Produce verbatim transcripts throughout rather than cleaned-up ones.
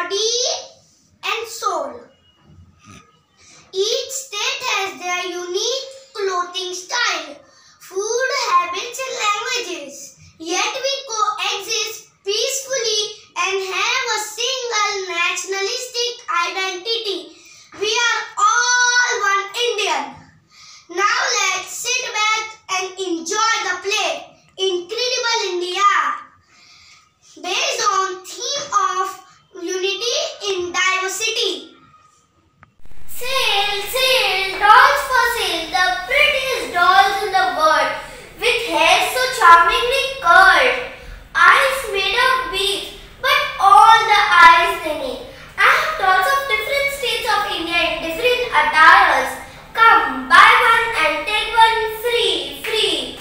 body and soul. Each state has their unique clothing style, food habits and languages. Yet we coexist peacefully and have a single nationalistic identity. We are all one Indian. Now let's sit back and enjoy the play, Incredible India, based on theme of unity in diversity. Sale, sale, dolls for sale, the prettiest dolls in the world, with hair so charmingly curled, eyes made of beads, but all the eyes they need. I have dolls of different states of India in different attires. Come, buy one and take one free, free.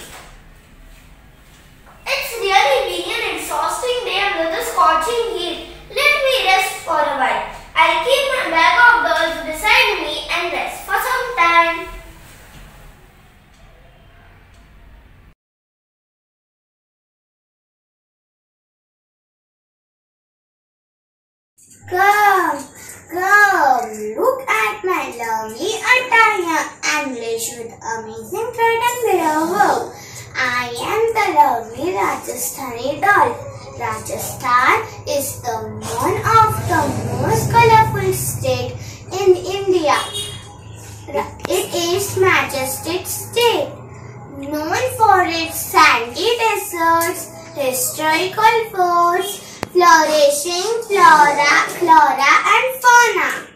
It's really been an exhausting day under the scorching heat. Let me rest for a while. I'll keep my bag of dolls beside me and rest for some time. Come, come, look at my lovely attire, English with amazing thread and mirror work. I am the lovely Rajasthani doll. Rajasthan is the one of the most colorful state in India. It is majestic state, known for its sandy deserts, historical forts, flourishing flora, flora and fauna.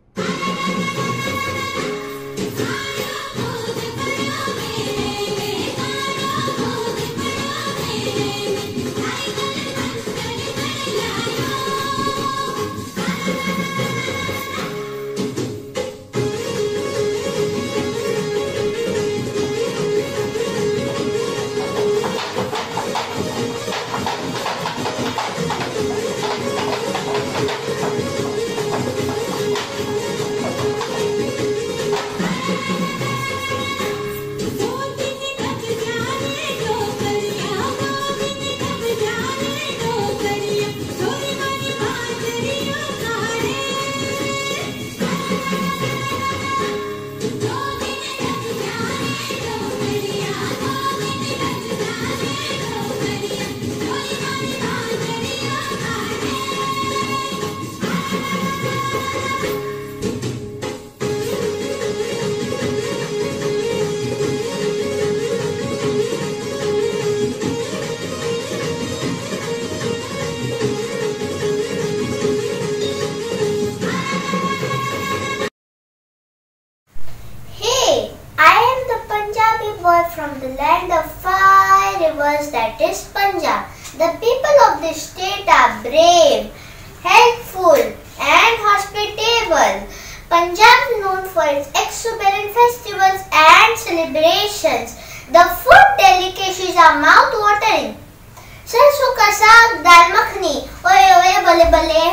From the land of five rivers, that is Punjab. The people of this state are brave, helpful and hospitable. Punjab is known for its exuberant festivals and celebrations. The food delicacies are mouth-watering. Sarson ka saag, dal makhani, oye oye bale bale.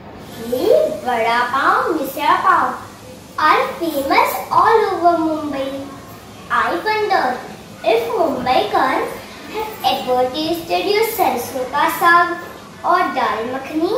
Hey, vada pav, misal pav are famous all over Mumbai. I wonder if Mumbaikars have ever tasted your sarson ka saag or dal makhani.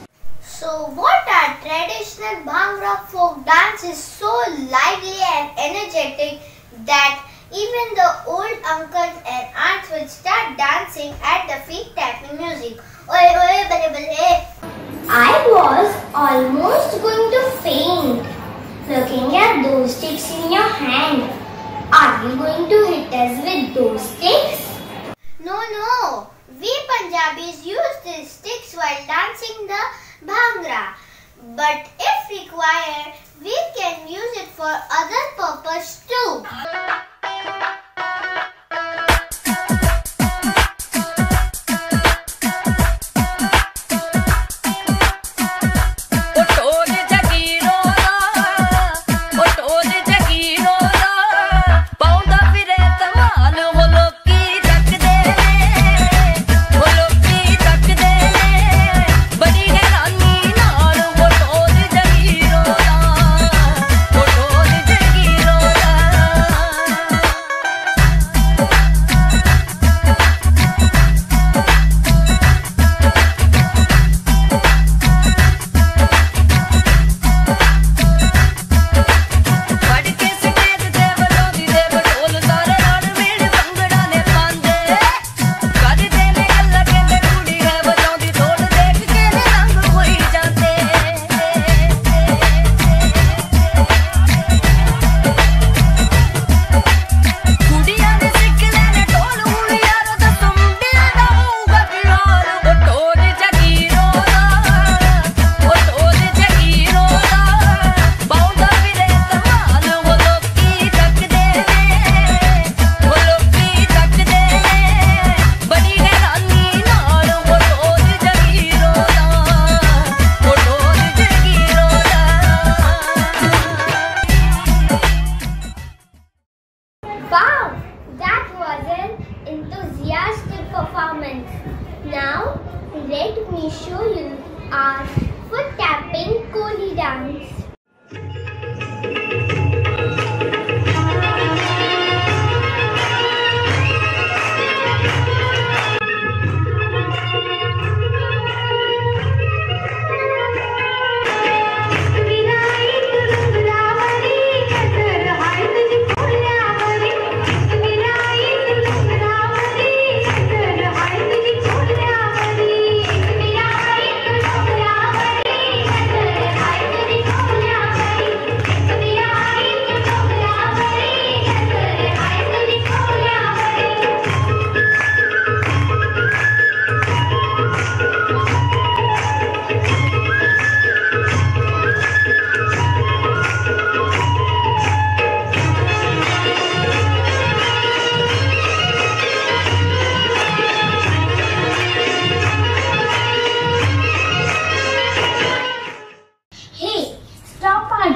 So what are traditional Bhangra folk dance is so lively and energetic that even the old uncles and aunts will start dancing at the feet tapping music. Oye oye bale bale. I was almost going to faint looking at those sticks in your hand. Are you going to hit us with those sticks? No, no. We Punjabis use these sticks while dancing the Bhangra. But if required, we can use it for other purpose too.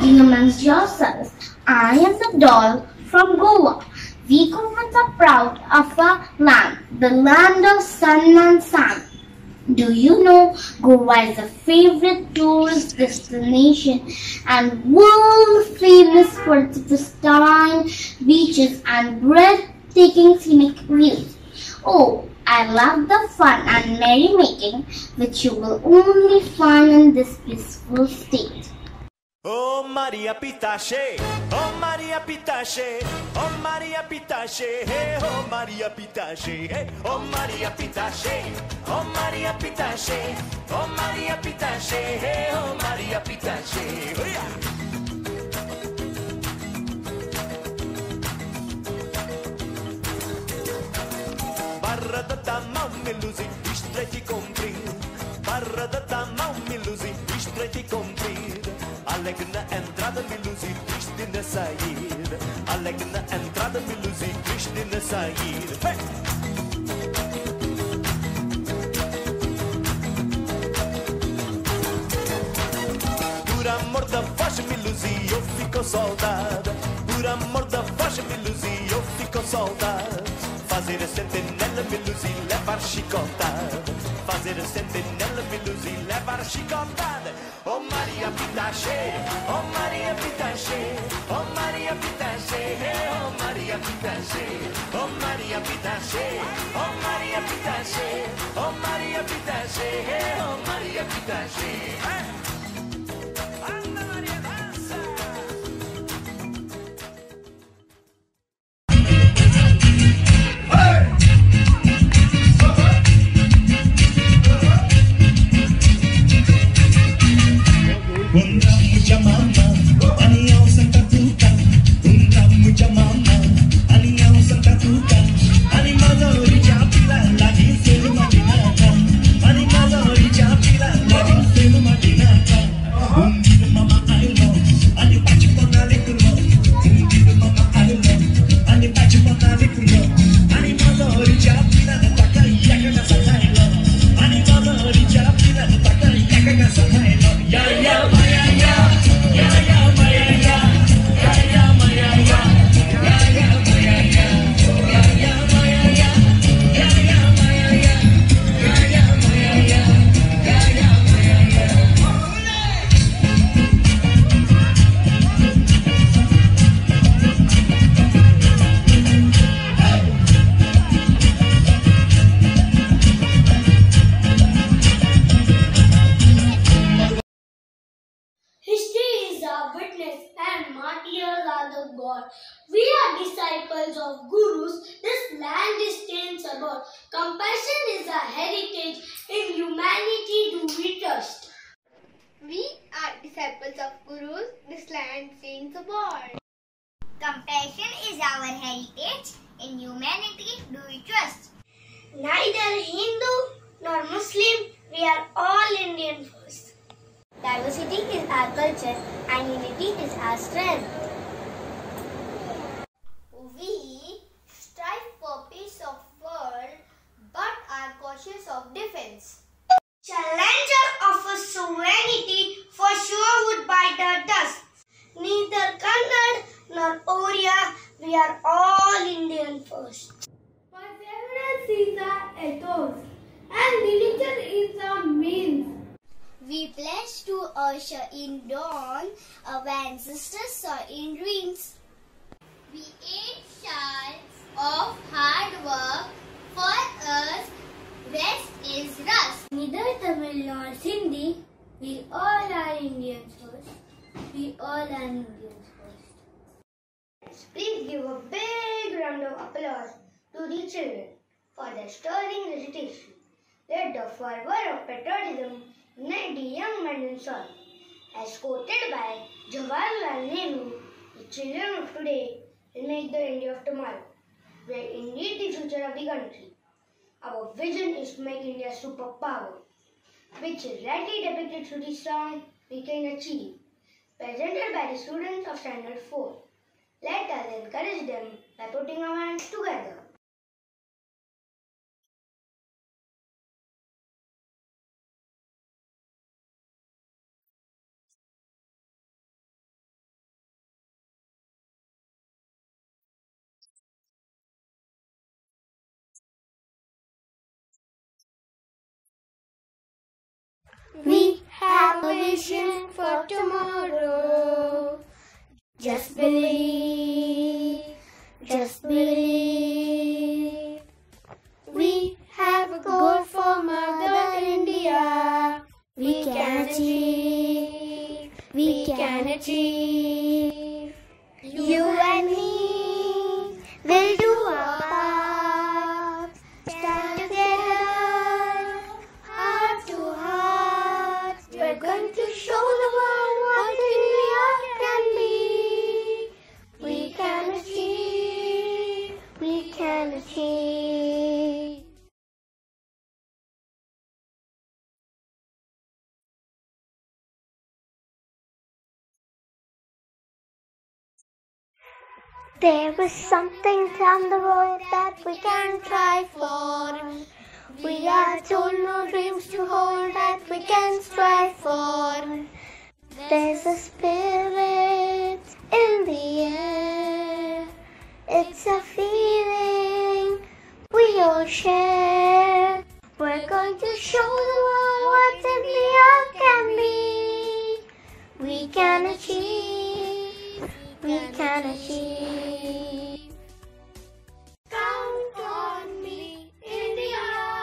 talking amongst yourselves. I am the doll from Goa. We Goans are proud of our land, the land of sun and sand. Do you know Goa is a favorite tourist destination and world famous for its pristine beaches and breathtaking scenic views? Oh, I love the fun and merrymaking which you will only find in this peaceful state. Oh Maria Pitache, oh Maria Pitache, oh Maria Pitache, hey, oh Maria Pitache, hey, oh Maria Pitache, oh Maria Pitache, oh Maria Pitache, hey, oh Maria Pitache. Oh, yeah. Barra da tamau miluzi, istreti comprir. Barra da tamau miluzi, istreti comprir. Alegre na entrada, miluzi, triste na saída. Alegre na entrada, miluzi, triste na saída. Hey! Por amor da voz, miluzi, eu fico soldado. Por amor da voz, miluzi, eu fico soldado. Fazer a sentinela, miluzi, levar chicotada. Fazer a sentinela, miluzi, levar chicotada. Oh Maria Pitache, oh Maria Pitache, oh Maria Pitache, oh Maria Pitache, oh Maria Pitache, oh Maria Pitache, oh Maria Pitache, oh Maria Pitache. Anda Maria dança. We are disciples of gurus. This land is stands above. Compassion is a heritage. In humanity do we trust. We are disciples of gurus. This land stands above. Compassion is our heritage. In humanity do we trust. Neither Hindu nor Muslim. We are all Indian first. Diversity is our culture and unity is our strength. We strive for peace of world, but are cautious of defense. Challenger of a sovereignty for sure would bite the dust. Neither Kannada nor Oriya, we are all Indian first. Perseverance is our ethos, and religion is our means. We pledge to usher in dawn our ancestors saw in dreams. We ate shards of hard work. For us, rest is rust. Neither Tamil nor Sindhi, we all are Indians first. We all are Indians first. Please give a big round of applause to the children for their stirring recitation. Let the fervor of patriotism ignite the young men in soul. As quoted by Jawaharlal Nehru, the children of today will make the India of tomorrow. We are indeed the future of the country. Our vision is to make India a superpower, which is rightly depicted through the song We Can Achieve, presented by the students of Standard four. Let us encourage them by putting our hands together. We have a vision for tomorrow. Just believe, just believe. We have a goal for Mother India. We can achieve, we can achieve. You and me will do our part. Stand together, heart to heart. We're going to show the world what India can be. We can achieve, we can achieve. There is something down the road that we can try for. We are told no dreams to hold that we can strive for. There's a spirit in the air. It's a feeling we all share. We're going to show the world what India can be. We can achieve, we can achieve. Count on me, India.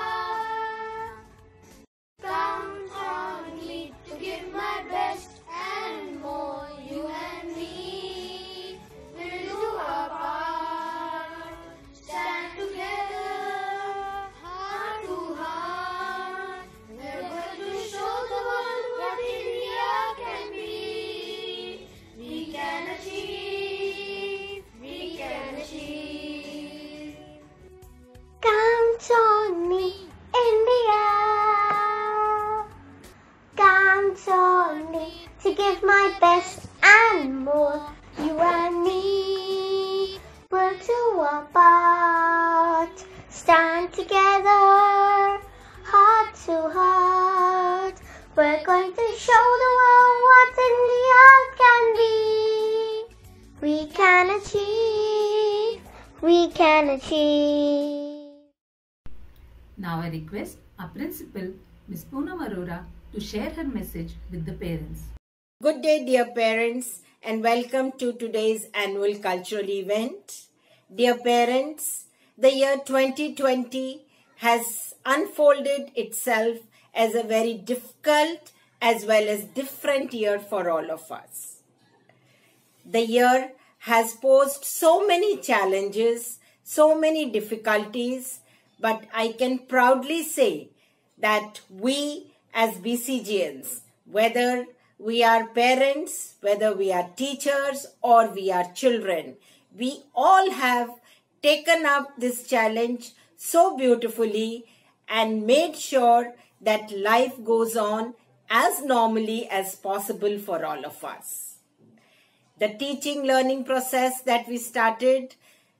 Count on me to give my best and more. You and me will do our part. Stand together, heart to heart. We're going to show the world what India can be. We can achieve, we can achieve. Count on me, India. Count on me to give my best and more. You and me will do our part. Stand together, heart to heart. We're going to show the world what India can be. We can achieve, we can achieve. Now I request our principal, Miz Poonam Arora, to share her message with the parents. Good day, dear parents, and welcome to today's annual cultural event. Dear parents, the year twenty twenty has unfolded itself as a very difficult as well as different year for all of us. The year has posed so many challenges, so many difficulties, but I can proudly say that we as B C G Ns, whether we are parents, whether we are teachers or we are children, we all have taken up this challenge so beautifully and made sure that life goes on as normally as possible for all of us. The teaching learning process that we started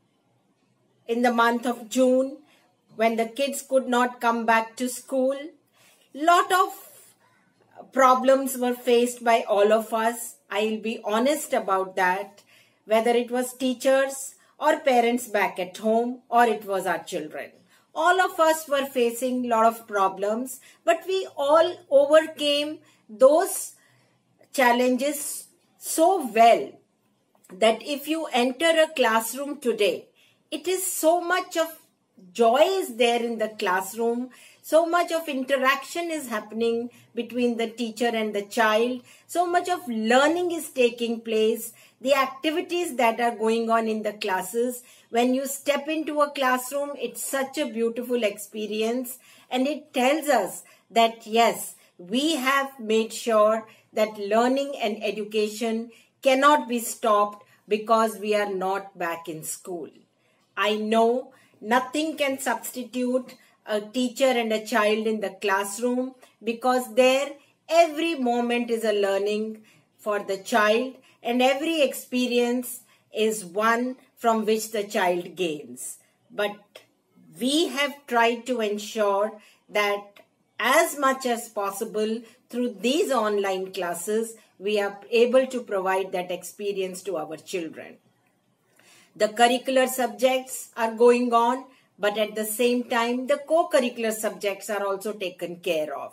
in the month of June, when the kids could not come back to school, lot of problems were faced by all of us. I'll be honest about that, whether it was teachers or parents back at home or it was our children. All of us were facing a lot of problems, but we all overcame those challenges so well that if you enter a classroom today, it is so much of joy is there in the classroom. So much of interaction is happening between the teacher and the child. So much of learning is taking place. The activities that are going on in the classes. When you step into a classroom, it's such a beautiful experience. And it tells us that yes, we have made sure that learning and education cannot be stopped because we are not back in school. I know nothing can substitute a teacher and a child in the classroom, because there every moment is a learning for the child and every experience is one from which the child gains. But we have tried to ensure that as much as possible through these online classes, we are able to provide that experience to our children. The curricular subjects are going on, but at the same time, the co-curricular subjects are also taken care of.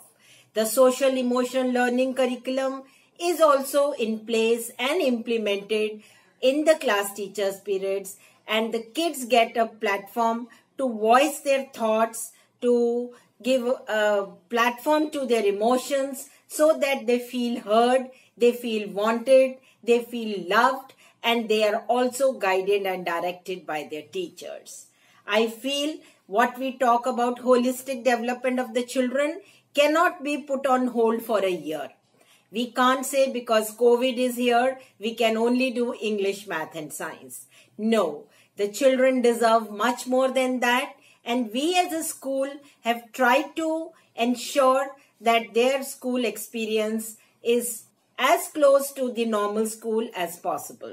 The social emotional learning curriculum is also in place and implemented in the class teachers' periods, and the kids get a platform to voice their thoughts, to give a platform to their emotions so that they feel heard, they feel wanted, they feel loved, and they are also guided and directed by their teachers. I feel what we talk about holistic development of the children cannot be put on hold for a year. We can't say because COVID is here, we can only do English, math and science. No, the children deserve much more than that, and we as a school have tried to ensure that their school experience is as close to the normal school as possible.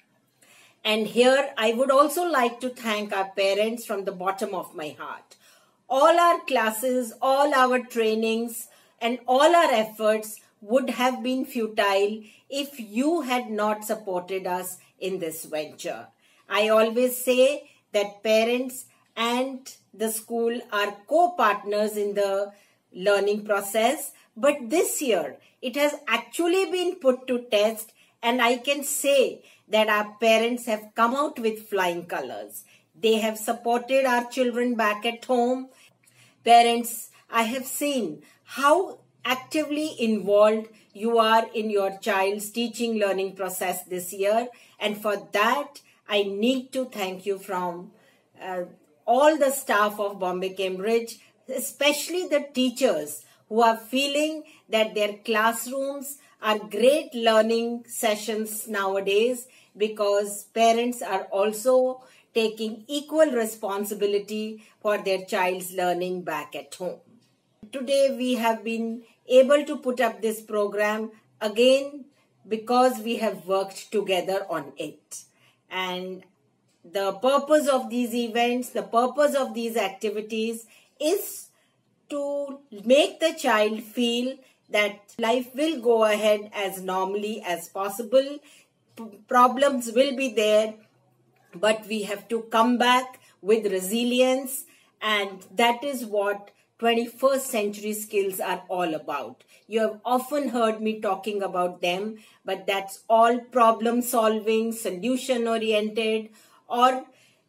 And here I would also like to thank our parents from the bottom of my heart. All our classes, all our trainings and all our efforts would have been futile if you had not supported us in this venture. I always say that parents and the school are co-partners in the learning process, but this year it has actually been put to test, and I can say that our parents have come out with flying colors. They have supported our children back at home. Parents, I have seen how actively involved you are in your child's teaching learning process this year, and for that I need to thank you from uh, all the staff of Bombay Cambridge, especially the teachers who are feeling that their classrooms are great learning sessions nowadays, because parents are also taking equal responsibility for their child's learning back at home. Today we have been able to put up this program again because we have worked together on it. And the purpose of these events, the purpose of these activities is to make the child feel that life will go ahead as normally as possible. P- problems will be there, but we have to come back with resilience, and that is what twenty-first century skills are all about. You have often heard me talking about them, but that's all problem solving, solution oriented, or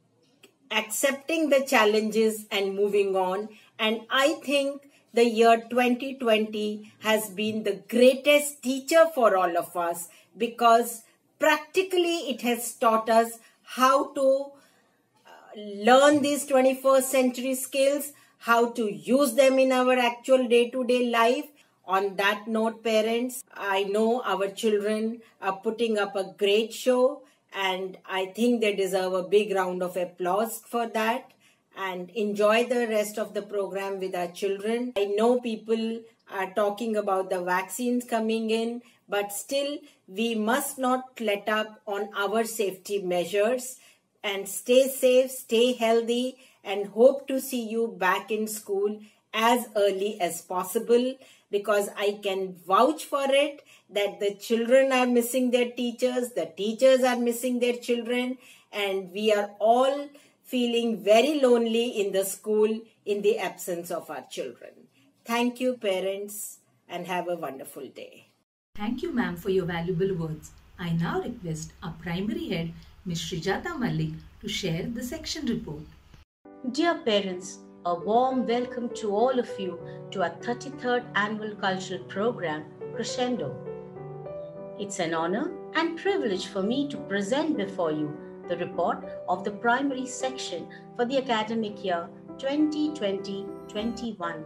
accepting the challenges and moving on. And I think the year twenty twenty has been the greatest teacher for all of us, because practically it has taught us how to learn these twenty-first century skills, how to use them in our actual day-to-day life. On that note, parents, I know our children are putting up a great show, and I think they deserve a big round of applause for that. And enjoy the rest of the program with our children. I know people are talking about the vaccines coming in, but still we must not let up on our safety measures, and stay safe, stay healthy, and hope to see you back in school as early as possible, because I can vouch for it that the children are missing their teachers, the teachers are missing their children, and we are all feeling very lonely in the school in the absence of our children. Thank you, parents, and have a wonderful day. Thank you, ma'am, for your valuable words. I now request our primary head, Miz Srijata Malik, to share the section report. Dear parents, a warm welcome to all of you to our thirty-third annual cultural program, Crescendo. It's an honor and privilege for me to present before you the report of the primary section for the academic year twenty twenty to twenty-one.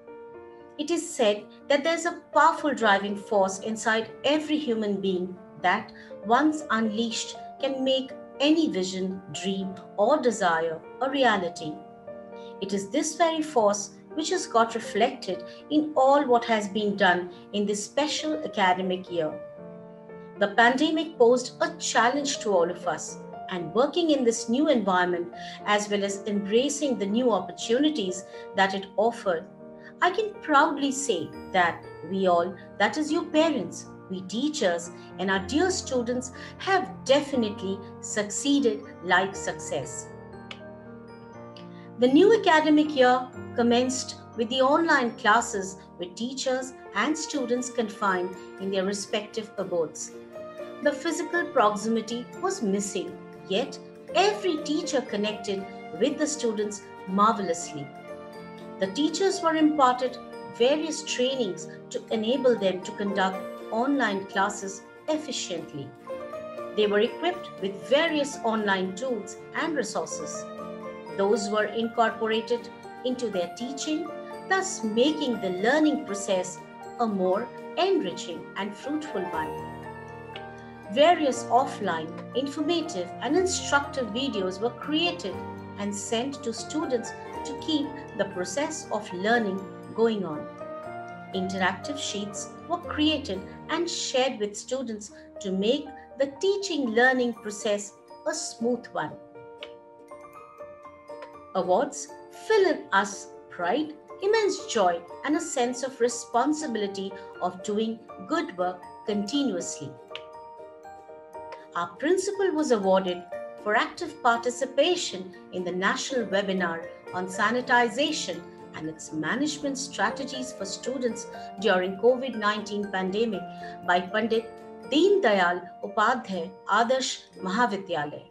It is said that there's a powerful driving force inside every human being that, once unleashed, can make any vision, dream, or desire a reality. It is this very force which has got reflected in all what has been done in this special academic year. The pandemic posed a challenge to all of us, and working in this new environment as well as embracing the new opportunities that it offered, I can proudly say that we all, that is your parents, we teachers, and our dear students have definitely succeeded like success. The new academic year commenced with the online classes with teachers and students confined in their respective abodes. The physical proximity was missing, yet every teacher connected with the students marvelously. The teachers were imparted various trainings to enable them to conduct online classes efficiently. They were equipped with various online tools and resources. Those were incorporated into their teaching, thus making the learning process a more enriching and fruitful one. Various offline, informative and instructive videos were created and sent to students to keep the process of learning going on. Interactive sheets were created and shared with students to make the teaching learning process a smooth one. Awards fill in us pride, immense joy, and a sense of responsibility of doing good work continuously. Our principal was awarded for active participation in the national webinar on sanitization and its management strategies for students during COVID nineteen pandemic by Pandit Deen Dayal Upadhyay Adarsh Mahavidyalaya.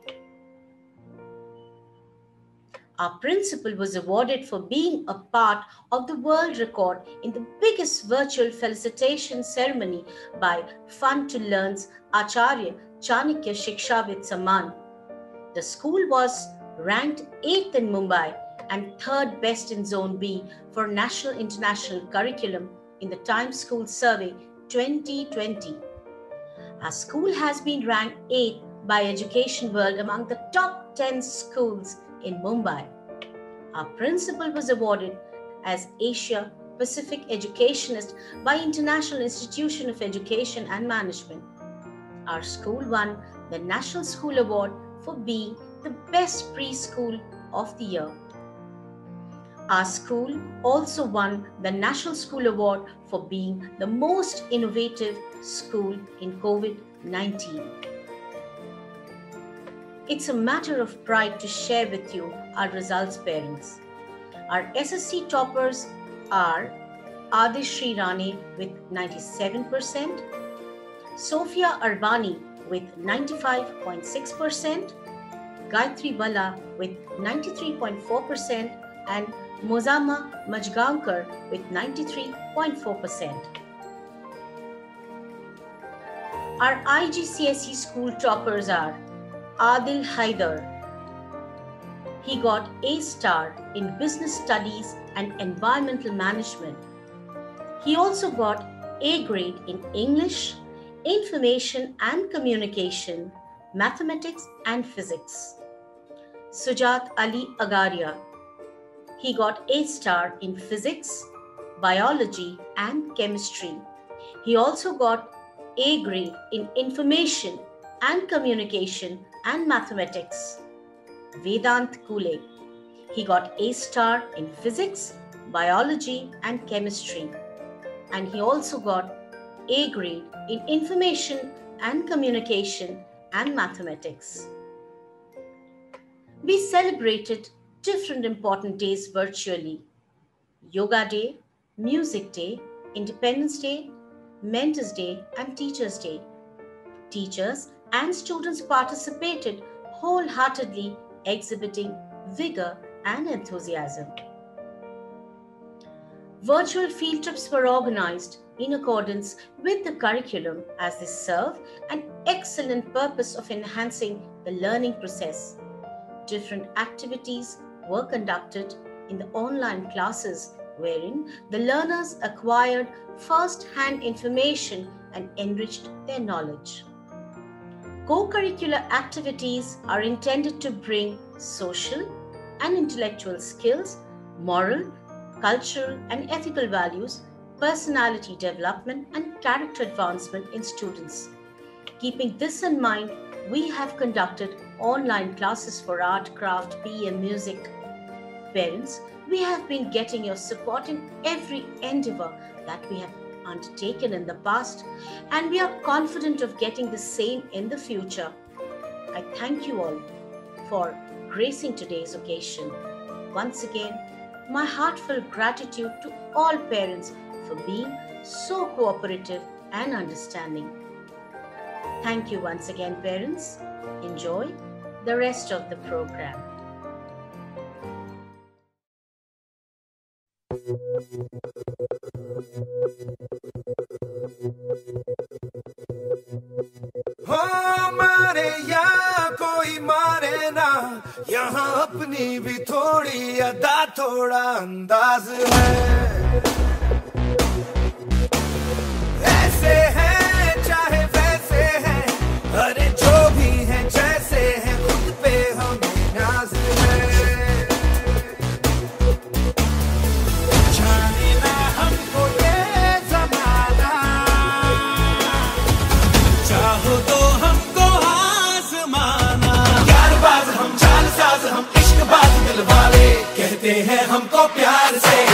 Our principal was awarded for being a part of the world record in the biggest virtual felicitation ceremony by Fun to Learn's Acharya Chanakya Shikshavid Samman. The school was ranked eighth in Mumbai and third best in Zone B for National International Curriculum in the Times School Survey twenty twenty. Our school has been ranked eighth by Education World among the top ten schools in Mumbai. Our principal was awarded as Asia Pacific Educationist by International Institution of Education and Management. Our school won the National School Award for being the best preschool of the year. Our school also won the National School Award for being the most innovative school in COVID nineteen. It's a matter of pride to share with you our results, parents. Our S S C toppers are Adishri Rane with ninety-seven percent, Sophia Arbani with ninety-five point six percent, Gayatri Bala with ninety-three point four percent and Mozama Majgaonkar with ninety-three point four percent. Our I G C S E school toppers are Adil Haidar. He got A star in Business Studies and Environmental Management. He also got A grade in English, Information and Communication, Mathematics and Physics. Sujat Ali Agaria. He got A star in Physics, Biology and Chemistry. He also got A grade in Information and Communication and Mathematics. Vedant Kule. He got A star in Physics, Biology and Chemistry. And he also got A grade in Information and Communication and Mathematics. We celebrated different important days virtually. Yoga Day, Music Day, Independence Day, Mentors Day and Teachers Day. Teachers and students participated wholeheartedly, exhibiting vigor and enthusiasm. Virtual field trips were organized in accordance with the curriculum as they serve an excellent purpose of enhancing the learning process. Different activities were conducted in the online classes wherein the learners acquired first-hand information and enriched their knowledge. Co-curricular activities are intended to bring social and intellectual skills, moral, cultural and ethical values, personality development and character advancement in students. Keeping this in mind, we have conducted online classes for art, craft, P E and music. Parents, we have been getting your support in every endeavor that we have undertaken in the past, and we are confident of getting the same in the future. I thank you all for gracing today's occasion. Once again, my heartfelt gratitude to all parents for being so cooperative and understanding. Thank you once again, parents. Enjoy the rest of the program. हो मारे या कोई मारे ना, यहाँ अपनी भी थोड़ी अदा थोड़ा अंदाज है। ऐसे हैं चाहे वैसे हैं, अरे जो भी हैं जैसे हैं, खुद पे हमें नाज है। जाने ना हमको ये ज़माना, चाहो तो हमको आज़माना। यारबाज हम, चालसाज हम, इश्कबाज दिल वाले, कहते हैं हमको प्यार से